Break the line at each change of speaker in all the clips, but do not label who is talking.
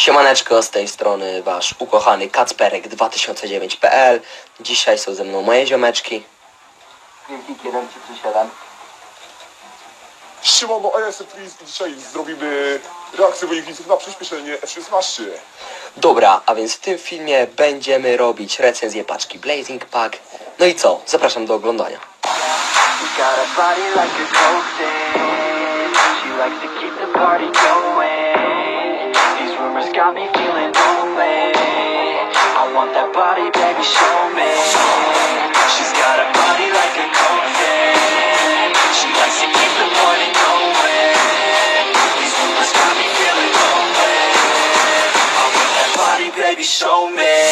Siemaneczko, z tej strony wasz ukochany Kacperek2009.pl. Dzisiaj są ze mną moje ziomeczki.
Wilkik 1337.
Siemano, a ja jestem Freeze i dzisiaj zrobimy reakcję wojowników na przyspieszenie F16.
Dobra, a więc w tym filmie będziemy robić recenzję paczki Blazing Pack. No i co? Zapraszam do oglądania.
Baby, show me.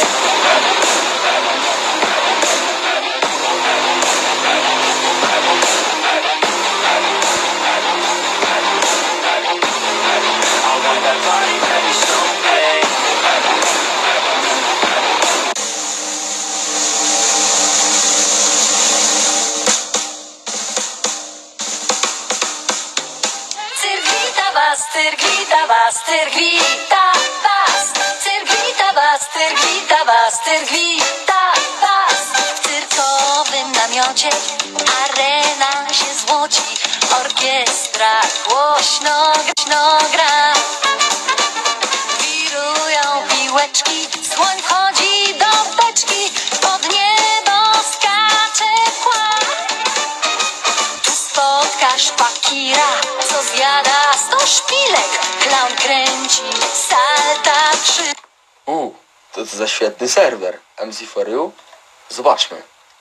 Cyrgwita was, cyrgwita was, cyrgwita was. Cyrgwita was, cyrgwita was, cyrgwita was. W cyrkowym namiocie arena się złoci. Orkiestra głośno gra. Wirują piłeczki, słoń wchodzi do beczki. Pod niebo skacze pła. Tu spotkasz fakira, co zjada 100 szpilek. Klaun kręci salta 3.
To co za świetny serwer. MC4U? Zobaczmy.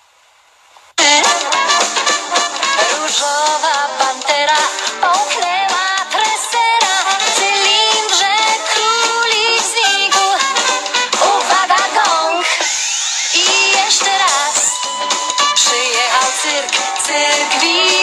Różowa pantera połknęła tresera w cylindrze królik znikł. Uwaga, gong! I jeszcze raz przyjechał cyrk, cyrk